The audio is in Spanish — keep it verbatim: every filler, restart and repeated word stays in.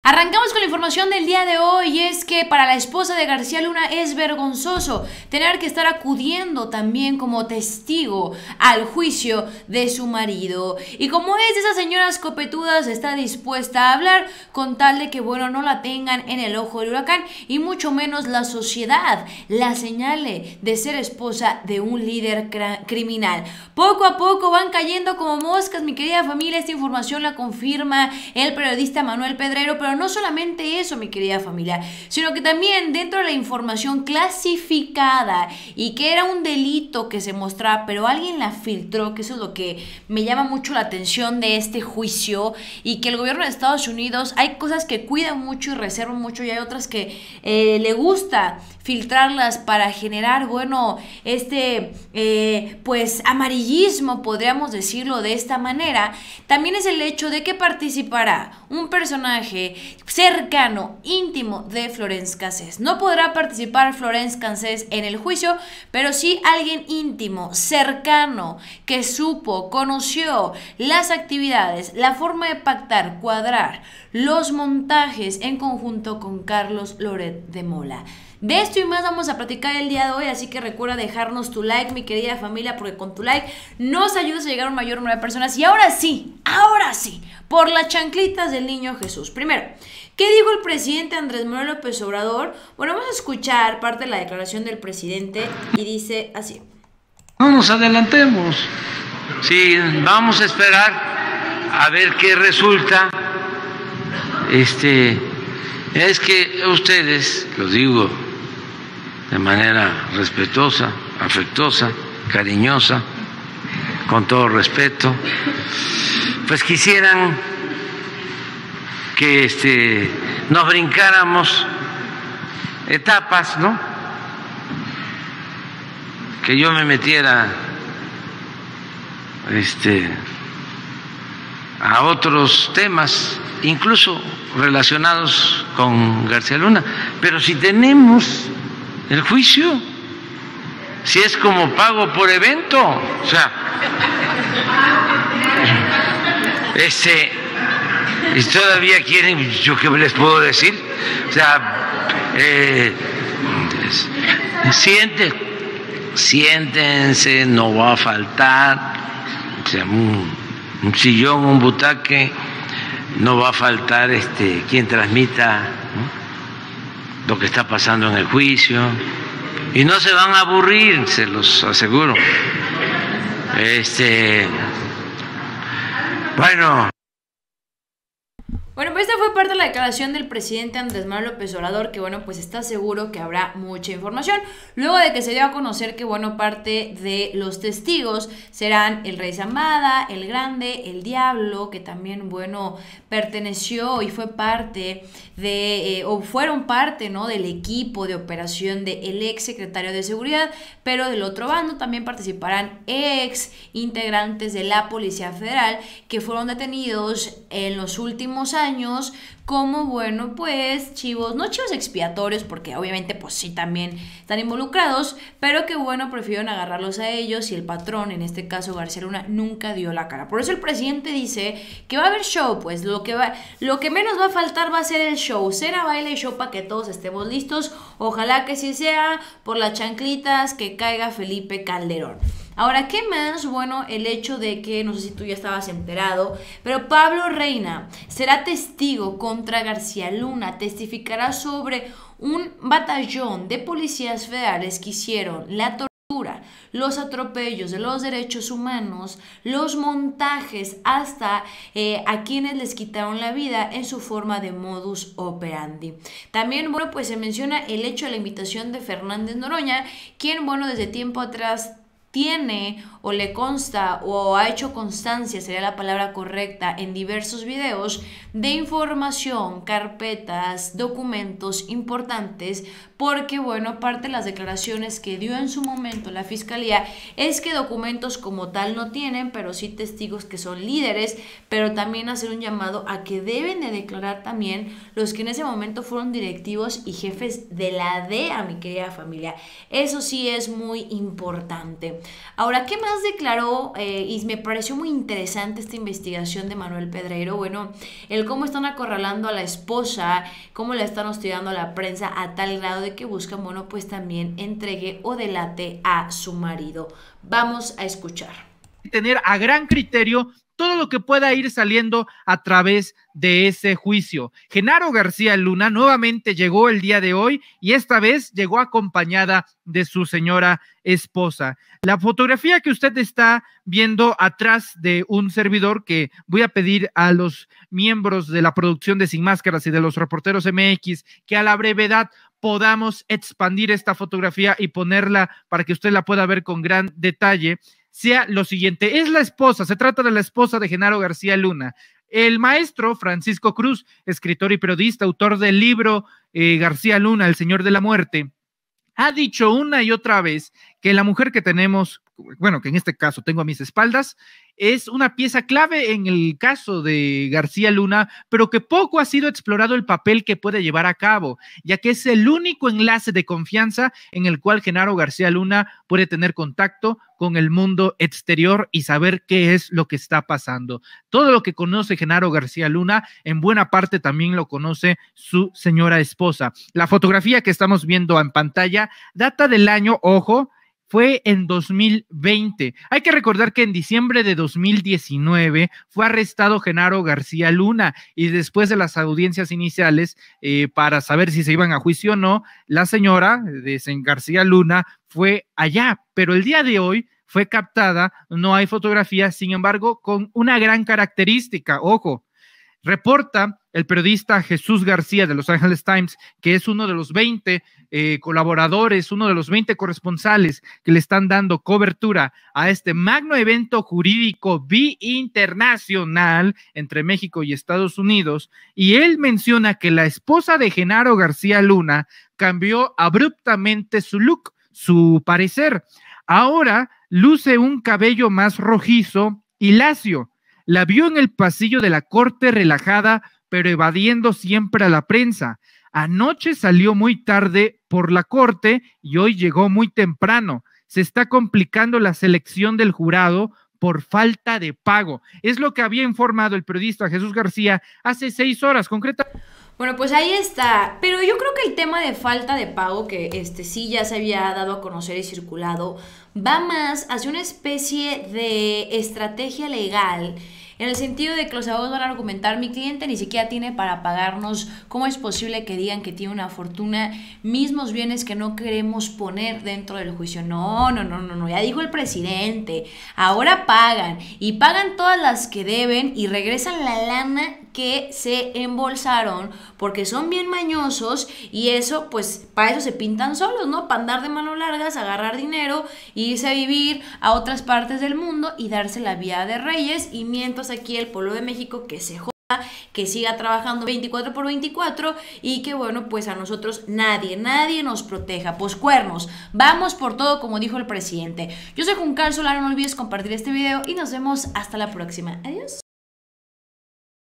Arrancamos con la información del día de hoy y es que para la esposa de García Luna es vergonzoso tener que estar acudiendo también como testigo al juicio de su marido. Y como es de esas señoras copetudas, está dispuesta a hablar con tal de que, bueno, no la tengan en el ojo del huracán y mucho menos la sociedad la señale de ser esposa de un líder criminal. Poco a poco van cayendo como moscas, mi querida familia. Esta información la confirma el periodista Manuel Pedrero, pero no solamente eso, mi querida familia, sino que también dentro de la información clasificada y que era un delito que se mostraba, pero alguien la filtró, que eso es lo que me llama mucho la atención de este juicio, y que el gobierno de Estados Unidos hay cosas que cuidan mucho y reservan mucho, y hay otras que eh, le gusta filtrarlas para generar, bueno, este eh, pues amarillismo, podríamos decirlo de esta manera. También es el hecho de que participará un personaje cercano, íntimo de Florence Cassés. No podrá participar Florence Cassés en el juicio, pero sí alguien íntimo, cercano, que supo, conoció las actividades, la forma de pactar, cuadrar los montajes en conjunto con Carlos Loret de Mola. De esto y más vamos a platicar el día de hoy, así que recuerda dejarnos tu like, mi querida familia, porque con tu like nos ayudas a llegar a un mayor número de personas. Y ahora sí, ahora sí, por las chanclitas del niño Jesús. Primero, ¿qué dijo el presidente Andrés Manuel López Obrador? Bueno, vamos a escuchar parte de la declaración del presidente y dice así. No nos adelantemos. Sí, vamos a esperar a ver qué resulta. Este, es que ustedes, lo digo de manera respetuosa, afectuosa, cariñosa, con todo respeto, pues quisieran que este, nos brincáramos etapas, ¿no? Que yo me metiera este, a otros temas, incluso relacionados con García Luna. Pero si tenemos el juicio, si es como pago por evento, o sea, este, y todavía quieren, yo qué les puedo decir, o sea, eh, siente, siéntense, no va a faltar, o sea, un, un sillón, un butaque, no va a faltar este quien transmita, ¿no?, lo que está pasando en el juicio, y no se van a aburrir, se los aseguro. Este, bueno. Bueno, pues esta fue parte de la declaración del presidente Andrés Manuel López Obrador, que bueno, pues está seguro que habrá mucha información, luego de que se dio a conocer que bueno, parte de los testigos serán el Rey Zambada, el Grande, el Diablo, que también bueno, perteneció y fue parte de, eh, o fueron parte, ¿no?, del equipo de operación del ex secretario de Seguridad, pero del otro bando también participarán ex integrantes de la Policía Federal que fueron detenidos en los últimos años como, bueno, pues chivos, no chivos expiatorios, porque obviamente pues sí también están involucrados, pero que bueno, prefirieron agarrarlos a ellos, y el patrón, en este caso García Luna, nunca dio la cara. Por eso el presidente dice que va a haber show, pues lo que va, lo que menos va a faltar va a ser el show, cena, baile y show para que todos estemos listos. Ojalá que sí sea por las chanclitas que caiga Felipe Calderón. Ahora, ¿qué más? Bueno, el hecho de que, no sé si tú ya estabas enterado, pero Pablo Reina será testigo contra García Luna, testificará sobre un batallón de policías federales que hicieron la tortura, los atropellos de los derechos humanos, los montajes hasta eh, a quienes les quitaron la vida en su forma de modus operandi. También, bueno, pues se menciona el hecho de la invitación de Fernández Noroña, quien, bueno, desde tiempo atrás tiene o le consta o ha hecho constancia, sería la palabra correcta, en diversos videos de información, carpetas, documentos importantes, porque bueno, parte de las declaraciones que dio en su momento la fiscalía es que documentos como tal no tienen, pero sí testigos que son líderes, pero también hacer un llamado a que deben de declarar también los que en ese momento fueron directivos y jefes de la D E A, mi querida familia. Eso sí es muy importante. Ahora, ¿qué más declaró? Eh, y me pareció muy interesante esta investigación de Manuel Pedreiro. Bueno, el cómo están acorralando a la esposa, cómo la están hostigando a la prensa a tal grado de que buscan, bueno, pues también entregue o delate a su marido. Vamos a escuchar. Tener a gran criterio todo lo que pueda ir saliendo a través de ese juicio. Genaro García Luna nuevamente llegó el día de hoy y esta vez llegó acompañada de su señora esposa. La fotografía que usted está viendo atrás de un servidor, que voy a pedir a los miembros de la producción de Sin Máscaras y de los Reporteros M X que a la brevedad podamos expandir esta fotografía y ponerla para que usted la pueda ver con gran detalle, sea lo siguiente. Es la esposa, se trata de la esposa de Genaro García Luna. El maestro Francisco Cruz, escritor y periodista, autor del libro eh, García Luna, El Señor de la Muerte, ha dicho una y otra vez que la mujer que tenemos, bueno, que en este caso tengo a mis espaldas, es una pieza clave en el caso de García Luna, pero que poco ha sido explorado el papel que puede llevar a cabo, ya que es el único enlace de confianza en el cual Genaro García Luna puede tener contacto con el mundo exterior y saber qué es lo que está pasando. Todo lo que conoce Genaro García Luna, en buena parte también lo conoce su señora esposa. La fotografía que estamos viendo en pantalla data del año, ojo, fue en dos mil veinte. Hay que recordar que en diciembre de dos mil diecinueve fue arrestado Genaro García Luna y después de las audiencias iniciales eh, para saber si se iban a juicio o no, la señora de García Luna fue allá, pero el día de hoy fue captada, no hay fotografía, sin embargo, con una gran característica, ojo. Reporta el periodista Jesús García de Los Angeles Times, que es uno de los veinte eh, colaboradores, uno de los veinte corresponsales que le están dando cobertura a este magno evento jurídico bi-internacional entre México y Estados Unidos, y él menciona que la esposa de Genaro García Luna cambió abruptamente su look, su parecer. Ahora luce un cabello más rojizo y lacio. La vio en el pasillo de la corte relajada, pero evadiendo siempre a la prensa. Anoche salió muy tarde por la corte y hoy llegó muy temprano. Se está complicando la selección del jurado por falta de pago. Es lo que había informado el periodista Jesús García hace seis horas, concretamente. Bueno, pues ahí está, pero yo creo que el tema de falta de pago, que este sí ya se había dado a conocer y circulado, va más hacia una especie de estrategia legal, en el sentido de que los abogados van a argumentar, mi cliente ni siquiera tiene para pagarnos, ¿cómo es posible que digan que tiene una fortuna, mismos bienes que no queremos poner dentro del juicio? No, no, no, no, no, ya dijo el presidente, ahora pagan, y pagan todas las que deben y regresan la lana que se embolsaron, porque son bien mañosos y eso, pues, para eso se pintan solos, ¿no? Para andar de mano largas, agarrar dinero, irse a vivir a otras partes del mundo y darse la vida de reyes, y mientras aquí el pueblo de México que se joda, que siga trabajando veinticuatro por veinticuatro y que, bueno, pues a nosotros nadie, nadie nos proteja. Pues cuernos, vamos por todo, como dijo el presidente. Yo soy Juncal Solano, no olvides compartir este video y nos vemos hasta la próxima. Adiós.